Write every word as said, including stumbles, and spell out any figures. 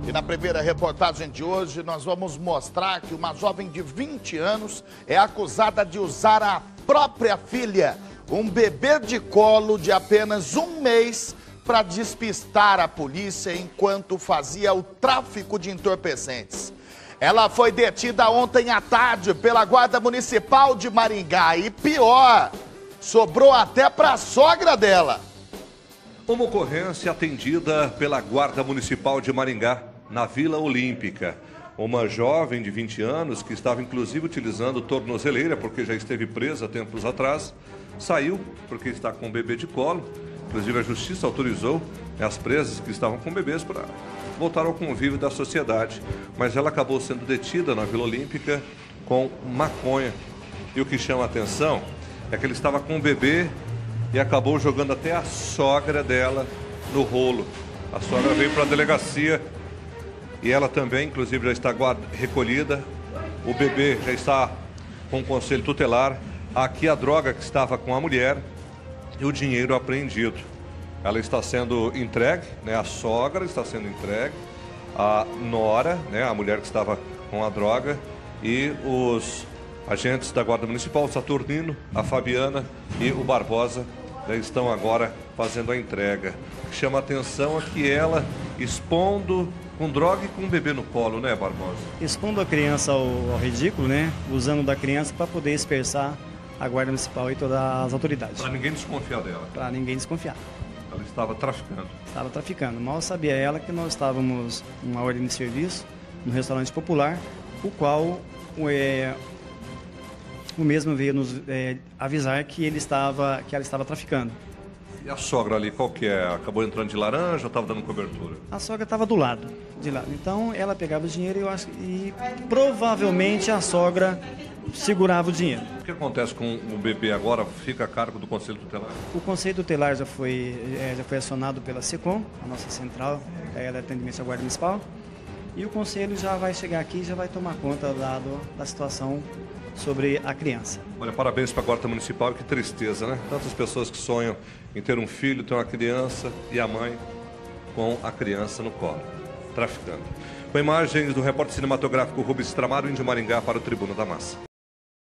E na primeira reportagem de hoje, nós vamos mostrar que uma jovem de vinte anos é acusada de usar a própria filha, um bebê de colo de apenas um mês, para despistar a polícia enquanto fazia o tráfico de entorpecentes. Ela foi detida ontem à tarde pela Guarda Municipal de Maringá e, pior, sobrou até para a sogra dela. Uma ocorrência atendida pela Guarda Municipal de Maringá, na Vila Olímpica. Uma jovem de vinte anos, que estava inclusive utilizando tornozeleira, porque já esteve presa tempos atrás, saiu porque está com um bebê de colo. Inclusive a Justiça autorizou as presas que estavam com bebês para voltar ao convívio da sociedade. Mas ela acabou sendo detida na Vila Olímpica com maconha. E o que chama a atenção é que ele estava com um bebê e acabou jogando até a sogra dela no rolo. A sogra veio para a delegacia e ela também, inclusive, já está recolhida. O bebê já está com o conselho tutelar. Aqui a droga que estava com a mulher e o dinheiro apreendido. Ela está sendo entregue, né? A sogra está sendo entregue, a nora, né? A mulher que estava com a droga, e os agentes da Guarda Municipal, o Saturnino, a Fabiana e o Barbosa, né, estão agora fazendo a entrega. O que chama a atenção é que ela, expondo com droga e com um bebê no colo, né, Barbosa? Expondo a criança ao, ao ridículo, né? Usando da criança para poder dispersar a Guarda Municipal e todas as autoridades. Para ninguém desconfiar dela. Para ninguém desconfiar. Ela estava traficando. Estava traficando. Mal sabia ela que nós estávamos numa ordem de serviço, no restaurante popular, o qual é, o mesmo veio nos é, avisar que, ele estava, que ela estava traficando. E a sogra ali, qual que é? Acabou entrando de laranja ou estava dando cobertura? A sogra estava do lado, de lado. Então ela pegava o dinheiro e, eu acho, e provavelmente a sogra segurava o dinheiro. O que acontece com o bebê agora? Fica a cargo do Conselho Tutelar? O Conselho Tutelar já foi, é, já foi acionado pela SECOM, a nossa central é, de atendimento à Guarda Municipal, e o Conselho já vai chegar aqui e já vai tomar conta da, do, da situação sobre a criança. Olha, parabéns para a Guarda Municipal, que tristeza, né? Tantas pessoas que sonham em ter um filho, ter uma criança e a mãe com a criança no colo, traficando. Com imagens do repórter cinematográfico Rubens Tramaro, de Maringá, para o Tribuna da Massa.